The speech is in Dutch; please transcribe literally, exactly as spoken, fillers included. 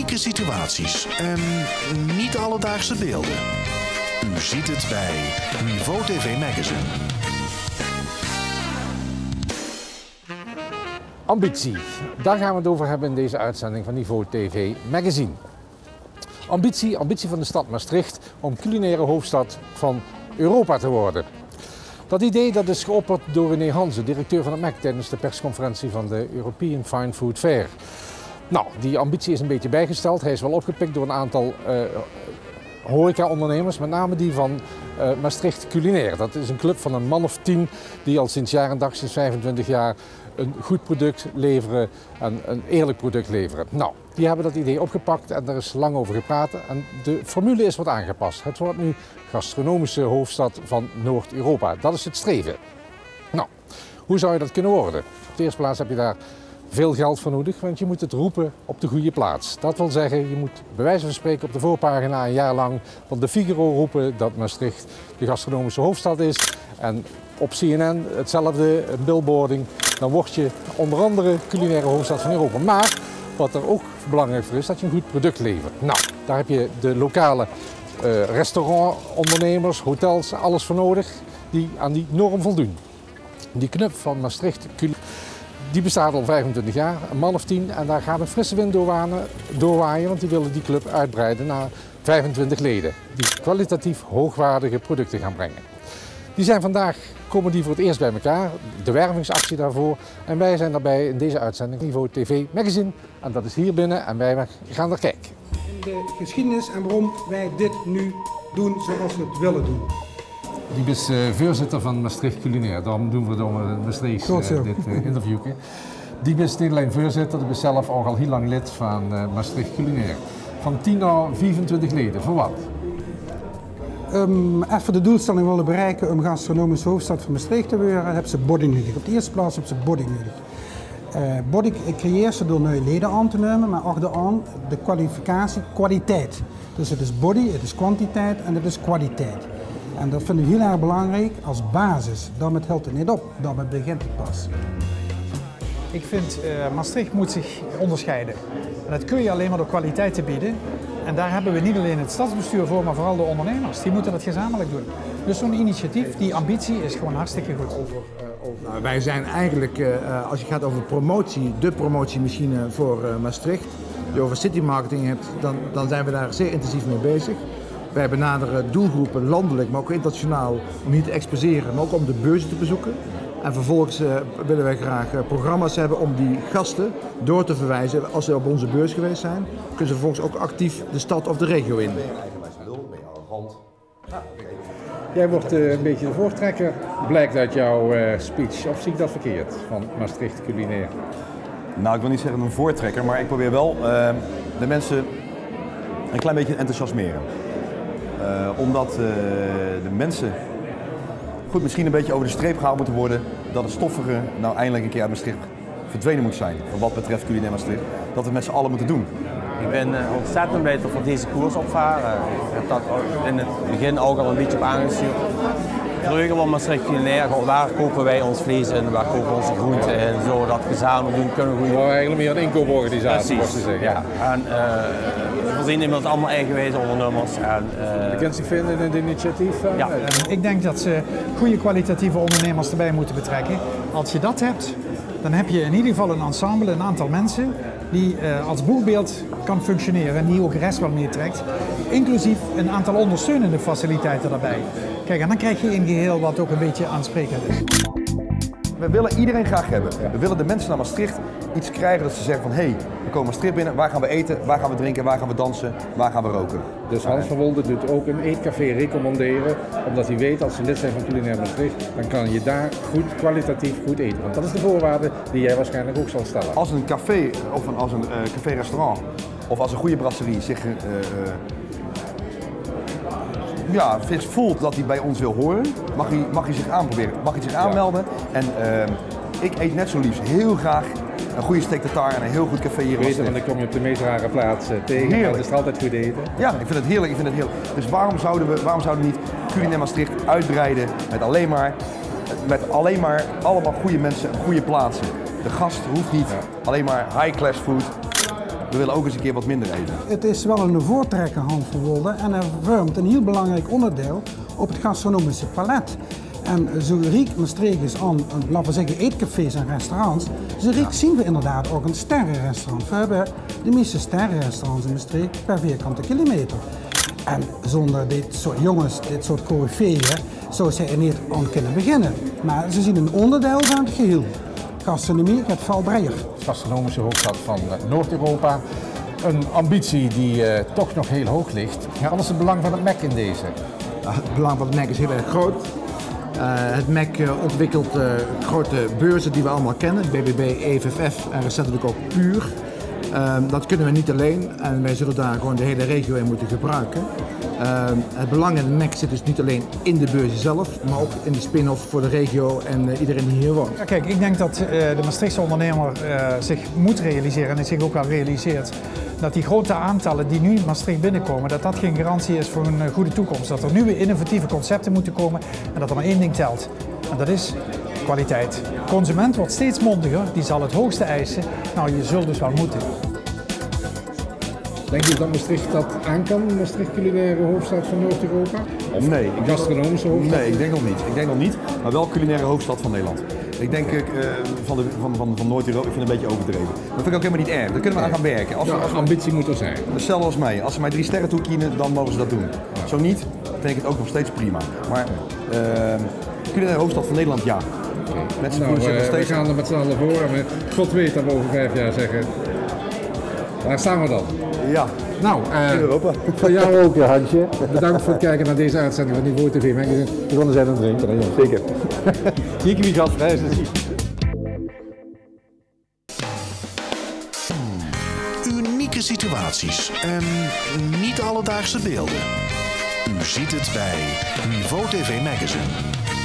unieke situaties en niet alledaagse beelden. U ziet het bij Niveau T V Magazine. Ambitie, daar gaan we het over hebben in deze uitzending van Niveau T V Magazine. Ambitie, ambitie van de stad Maastricht om culinaire hoofdstad van Europa te worden. Dat idee dat is geopperd door René Hanze, directeur van het M A C, tijdens de persconferentie van de European Fine Food Fair. Nou, die ambitie is een beetje bijgesteld. Hij is wel opgepikt door een aantal uh, horeca-ondernemers, met name die van uh, Maastricht Culinair. Dat is een club van een man of tien die al sinds jaar en dag, sinds vijfentwintig jaar, een goed product leveren en een eerlijk product leveren. Nou, die hebben dat idee opgepakt en daar is lang over gepraat en de formule is wat aangepast. Het wordt nu gastronomische hoofdstad van Noord-Europa. Dat is het streven. Nou, hoe zou je dat kunnen worden? Op de eerste plaats heb je daar veel geld voor nodig, want je moet het roepen op de goede plaats. Dat wil zeggen, je moet bij wijze van spreken op de voorpagina een jaar lang van de Figaro roepen dat Maastricht de gastronomische hoofdstad is. En op C N N hetzelfde, een billboarding. Dan word je onder andere culinaire hoofdstad van Europa. Maar wat er ook belangrijk voor is, dat je een goed product levert. Nou, daar heb je de lokale uh, restaurantondernemers, hotels, alles voor nodig die aan die norm voldoen. Die club van Maastricht die bestaat al vijfentwintig jaar, een man of tien, en daar gaat een frisse wind doorwaaien, want die willen die club uitbreiden naar vijfentwintig leden. Die kwalitatief hoogwaardige producten gaan brengen. Die zijn vandaag, komen die voor het eerst bij elkaar, de wervingsactie daarvoor. En wij zijn daarbij in deze uitzending Niveau T V Magazine. En dat is hier binnen en wij gaan er kijken. In de geschiedenis en waarom wij dit nu doen zoals we het willen doen. Die is uh, voorzitter van Maastricht Culinair, daarom doen we door Maastricht uh, dit uh, interview. Die is niet alleen voorzitter, die is zelf ook al heel lang lid van uh, Maastricht Culinair. Van tien naar vierentwintig leden, voor wat? Um, even de doelstelling willen bereiken om gastronomische hoofdstad van Maastricht te worden, hebben ze body nodig. Op de eerste plaats hebben ze body nodig. Uh, body creëert ze door nieuwe leden aan te nemen, maar achteraan de kwalificatie kwaliteit. Dus het is body, het is kwantiteit en het is kwaliteit. En dat vind ik heel erg belangrijk als basis. Daarmee helpt het niet op, daarmee begint het pas. Ik vind uh, Maastricht moet zich onderscheiden. En dat kun je alleen maar door kwaliteit te bieden. En daar hebben we niet alleen het stadsbestuur voor, maar vooral de ondernemers. Die moeten dat gezamenlijk doen. Dus zo'n initiatief, die ambitie is gewoon hartstikke goed. Over, uh, over... Nou, wij zijn eigenlijk, uh, als je gaat over promotie, de promotiemachine voor uh, Maastricht. Je over city marketing hebt, dan, dan zijn we daar zeer intensief mee bezig. Wij benaderen doelgroepen landelijk, maar ook internationaal, om hier te exposeren, maar ook om de beurzen te bezoeken. En vervolgens uh, willen wij graag uh, programma's hebben om die gasten door te verwijzen. Als ze op onze beurs geweest zijn, kunnen ze vervolgens ook actief de stad of de regio in. Jij wordt uh, een beetje de voortrekker, blijkt uit jouw uh, speech. Of zie ik dat verkeerd, van Maastricht Culinair? Nou, ik wil niet zeggen een voortrekker, maar ik probeer wel uh, de mensen een klein beetje te enthousiasmeren. Uh, omdat uh, de mensen goed misschien een beetje over de streep gehaald moeten worden dat het stoffige nou eindelijk een keer uit Maastricht verdwenen moet zijn. Voor wat betreft culinair Maastricht. Dat we het met z'n allen moeten doen. Ik ben uh, ontzettend blij dat we deze koers opvaren. Ik heb dat in het begin ook al een beetje op aangestuurd. Vroeger was Maastricht Culinair, waar kopen wij ons vlees in, waar kopen we onze groenten in, zo dat gezamenlijk doen kunnen we. We waren eigenlijk meer een inkooporganisatie, was te zeggen. Ja. En, uh, we zien inmiddels allemaal eigenwijze ondernemers. En, uh, je kent zich vinden in het initiatief? Uh, ja. Ik denk dat ze goede kwalitatieve ondernemers erbij moeten betrekken. Als je dat hebt, dan heb je in ieder geval een ensemble, een aantal mensen die uh, als boegbeeld kan functioneren en die ook de rest wel meetrekt. Inclusief een aantal ondersteunende faciliteiten daarbij. Kijk, en dan krijg je een geheel wat ook een beetje aansprekend is. We willen iedereen graag hebben. We willen de mensen naar Maastricht iets krijgen dat ze zeggen van hé, hey, we komen Maastricht binnen, waar gaan we eten, waar gaan we drinken, waar gaan we dansen, waar gaan we roken. Dus Hans van Wolde doet ook een eetcafé recommanderen, omdat hij weet als ze lid zijn van Culinair Maastricht, dan kan je daar goed, kwalitatief goed eten. Want dat is de voorwaarde die jij waarschijnlijk ook zal stellen. Als een café of een, als een uh, café-restaurant of als een goede brasserie zich uh, uh, ja, voelt dat hij bij ons wil horen, mag hij, mag hij zich aanproberen, mag hij zich aanmelden. En uh, ik eet net zo liefst heel graag een goede steak tartare en een heel goed café hier in Maastricht. Want dan kom je op de meest rare plaats uh, tegen, heerlijk. Dat is er altijd goed eten. Ja, ik vind het heerlijk, ik vind het heerlijk. Dus waarom zouden we, waarom zouden we niet Culinair Maastricht uitbreiden met alleen maar, met alleen maar allemaal goede mensen en goede plaatsen. De gast hoeft niet ja. alleen maar high-class food. we willen ook eens een keer wat minder eten. Het is wel een voortrekker Han van Wolde en hij vormt een heel belangrijk onderdeel op het gastronomische palet. En zo riekt Maastricht is aan, laten we zeggen, eetcafés en restaurants. Zo riekt zien we inderdaad ook een sterrenrestaurant. We hebben de meeste sterrenrestaurants in Maastricht per vierkante kilometer. En zonder dit soort jongens, dit soort coryfeeën, zou zij er niet aan kunnen beginnen. Maar ze zien een onderdeel van het geheel. Gastronomie gaat veel breder. Gastronomische hoofdstad van Noord-Europa. Een ambitie die uh, toch nog heel hoog ligt. Ja. Wat is het belang van het M E C in deze? Uh, het belang van het M E C is heel erg groot. Uh, het M E C uh, ontwikkelt uh, grote beurzen die we allemaal kennen, B B B, E F F F en recentelijk ook Puur. Uh, dat kunnen we niet alleen en wij zullen daar gewoon de hele regio in moeten gebruiken. Uh, het belang in het M E C zit dus niet alleen in de beurzen zelf, maar ook in de spin-off voor de regio en uh, iedereen die hier woont. Ja, kijk, ik denk dat uh, de Maastrichtse ondernemer uh, zich moet realiseren en zich ook al realiseert dat die grote aantallen die nu in Maastricht binnenkomen, dat dat geen garantie is voor een uh, goede toekomst. Dat er nieuwe innovatieve concepten moeten komen en dat er maar één ding telt. En dat is kwaliteit. De consument wordt steeds mondiger, die zal het hoogste eisen. Nou, je zult dus wel moeten. Denk je dat Maastricht dat aan kan, Maastricht culinaire hoofdstad van Noord-Europa? Of nee, ik gastronomische hoofdstad? Nee, ik denk nog niet. Ik denk nog niet, maar wel culinaire hoofdstad van Nederland. Ik denk uh, van, de, van, van, van Noord-Europa, ik vind het een beetje overdreven. Dat vind ik ook helemaal niet erg, daar kunnen we aan gaan werken. Als, Ja, als, ambitie moet er zijn. Hetzelfde als mij, als ze mij drie sterren toekiezen, dan mogen ze dat doen. Ja. Zo niet, dan vind ik het ook nog steeds prima. Maar uh, culinaire hoofdstad van Nederland, ja. Okay. Mensen nou, voelen zich uh, nog steeds... we gaan er met z'n allen voor en God weet dat we over vijf jaar zeggen. Waar staan we dan? Ja, nou, uh, in Europa. Voor jou ook, Hansje. Bedankt voor het kijken naar deze uitzending van Niveau T V Magazine. We gaan er zijn aan het drinken. Zeker. Zie ik je gast. Unieke situaties en niet alledaagse beelden. U ziet het bij Niveau T V Magazine.